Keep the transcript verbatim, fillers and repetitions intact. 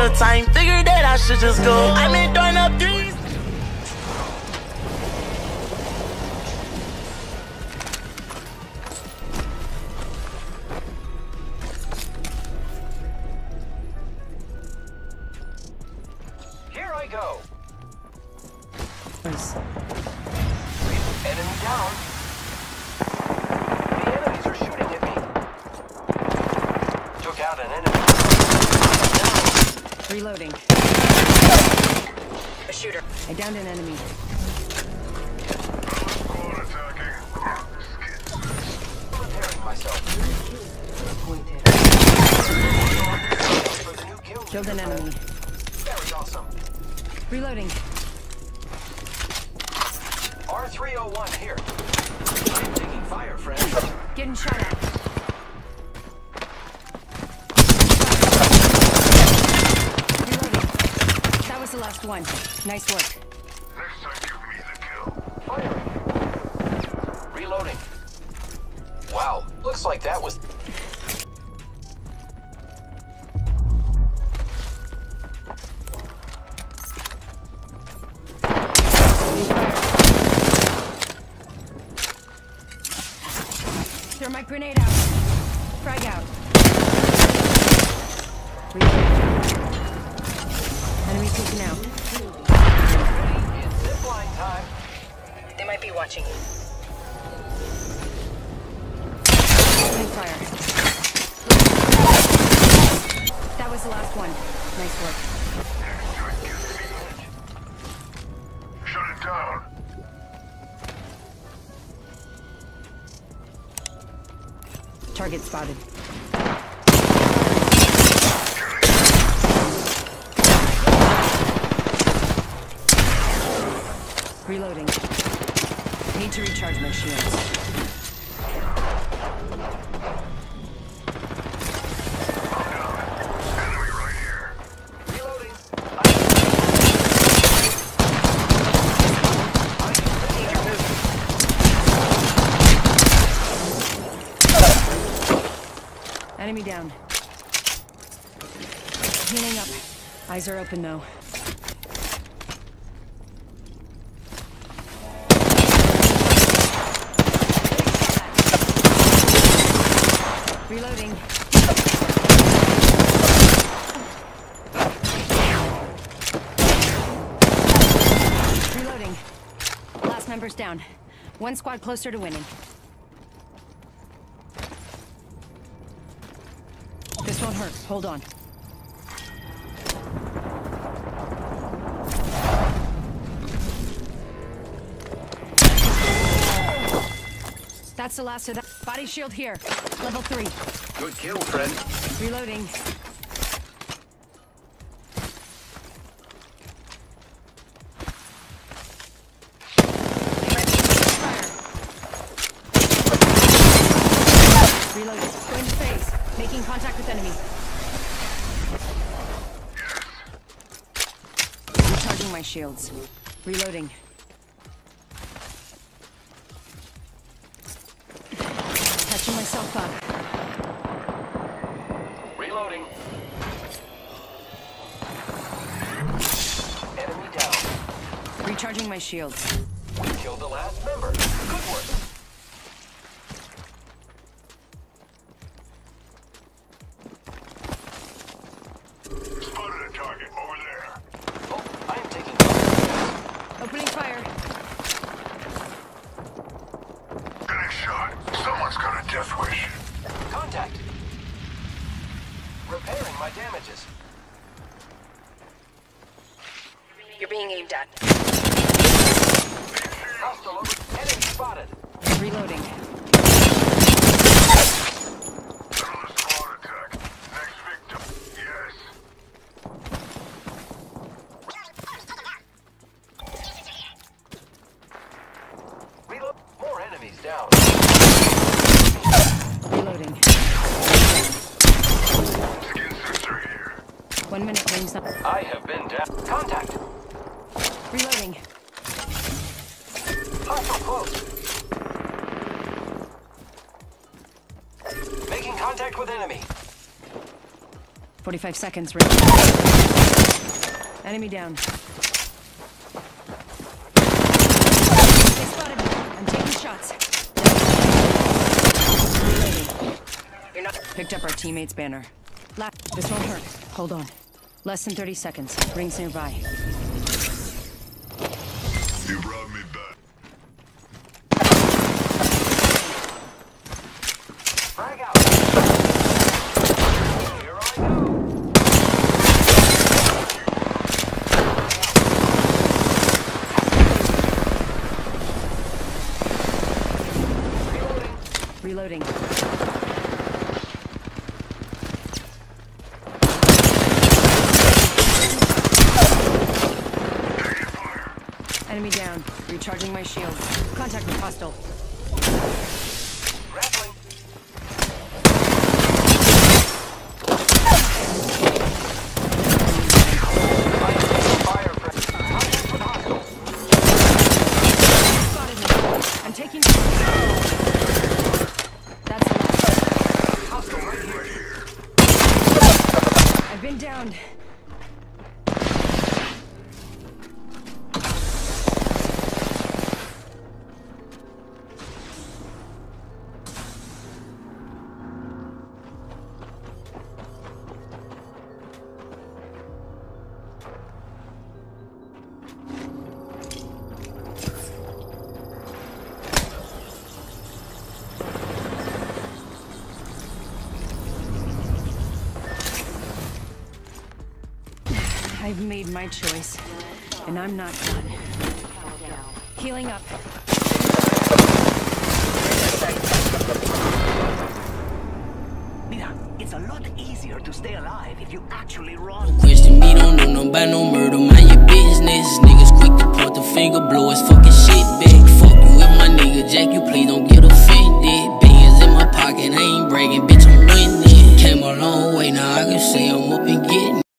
the time, figured that I should just go. I've been throwing up threes. Here I go. Nice. Enemy down. The enemies are shooting at me. Took out an enemy. Reloading. A shooter. I downed an enemy. Repairing myself. Killed an enemy. Very awesome. Reloading. R three oh one here. I'm taking fire, friend. Getting shot at. Reloading. That was the last one. Nice work. Next time, give me the kill. Firing. Reloading. Wow, looks like that was... Throw my grenade out. Frag out. Reloading. Enemy taken out. It's zipline time. They might be watching you. Opening fire. That was the last one. Nice work. Shut it down. Target spotted. Reloading. Need to recharge my shields. Enemy right here. Reloading. Enemy down. Healing up. Eyes are open though. Reloading. Reloading. Last member's down. One squad closer to winning. This won't hurt. Hold on. That's the last of that. Body shield here. Level three. Good kill, friend. Reloading. Reloading. Going to phase. Making contact with enemy. Recharging my shields. Reloading. Catching myself up. Reloading. Enemy down. Recharging my shields. Killed the last member. Good work. Spotted a target over there. Oh, I am taking fire. Opening fire. Getting shot. Someone's got a death wish. Contact. Repairing my damages. You're being aimed at. Hostile over. Enemy spotted. Reloading. Another squad attack. Next victim. Yes. Reload. More enemies down. Reloading. Skin sensor here. One minute rings up. I have been down. Contact. Reloading. Hostile close. Making contact with enemy. forty-five seconds, Rick. Enemy down. They spotted me. I'm taking shots. Reloading. You're not picked up our teammate's banner. La this won't hurt. Hold on. Less than thirty seconds. Rings nearby. You brought me back. Frag out. Here I go. Reloading. Enemy down. Recharging my shield. Contact with hostile. Grappling. Fire pressure. Contact with hostile. Spotted me. I'm taking. That's enough. Hostile right here. I've been downed. I've made my choice, and I'm not done. Healing up. Mira, it's a lot easier to stay alive if you actually run. Question me, don't know no about no murder, mind your business. Niggas quick to point the finger, blow his fucking shit back. Fuck you with my nigga Jack, you please don't get offended. Bands in my pocket, I ain't bragging.